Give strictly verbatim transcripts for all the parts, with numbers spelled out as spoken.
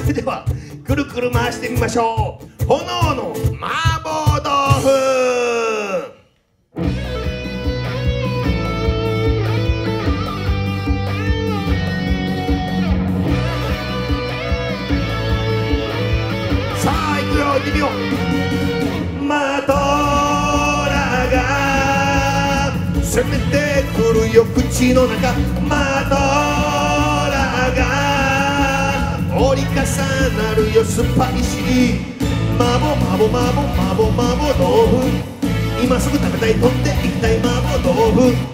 それではくるくる回してみましょう。炎の麻婆豆腐。さあいくよ、いってみよう。マトラが攻めてくるよ口の中、マトラが折り重なるよスパイシー。麻婆麻婆麻婆麻婆麻婆豆腐、今すぐ食べたい飛んでいきたい麻婆豆腐。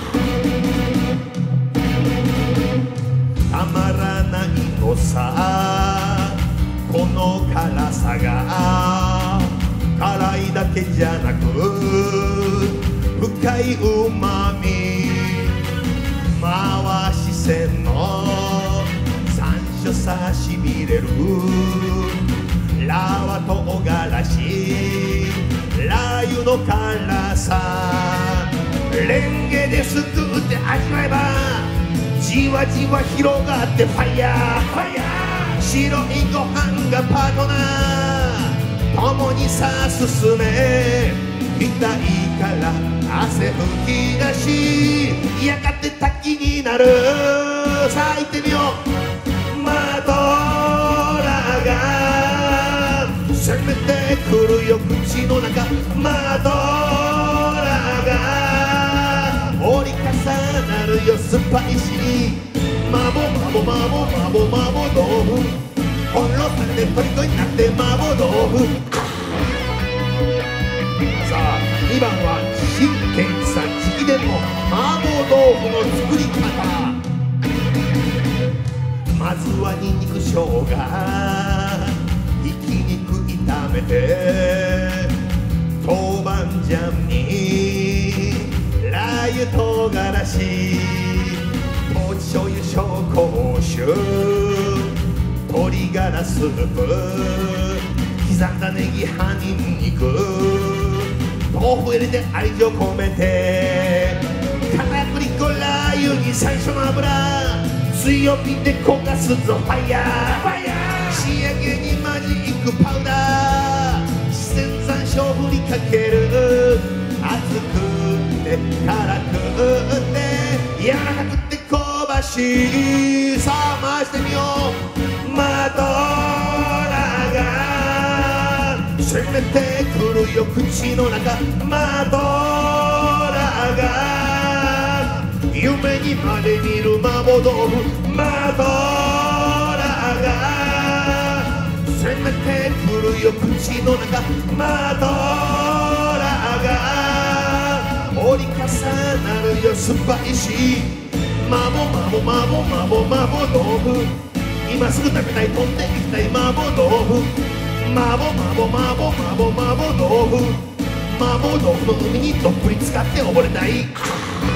たまらないのさこの辛さが、辛いだけじゃなく深いうまみ、回し線の山椒さしびれる、ラーは唐辛子ラー油の辛さ、レンゲですくって味わえばじわじわ広がってファイヤーファイヤー、白いご飯がパートナー共にさ進め、痛いから汗吹き出しやがて滝になる。さあ行ってみよう。マトラが攻めてくるよ口の中、マトラが折り重なるよスパイシー。麻婆麻婆麻婆麻婆麻婆豆腐、翻弄されて虜になって麻婆豆腐。さあにばんは新健一さん直伝の麻婆豆腐の作り方。まずはにんにく生姜ひき肉炒めて、豆板醤にラー油唐辛子ポチ醤油紹興酒鶏ガラスープ刻んだネギ葉ニンニク豆腐入れて愛情込めて、片栗粉ラー油に最初の油強火で焦がすぞファイヤーファイヤー、仕上げにマジックパウダー四川山椒振りかける、熱くって辛くって柔らかくって香ばしい。さあ回してみよう。マトラが攻めてくるよ口の中、マトラが夢にまで見る麻婆豆腐、マトラが攻めてくるよ口の中、マトラが折り重なるよスパイシー。麻婆麻婆麻婆麻婆麻婆豆腐、今すぐ食べたい飛んでいきたい麻婆豆腐、麻婆麻婆麻婆麻婆麻婆豆腐、麻婆豆腐の海にどっぷり使って溺れたい。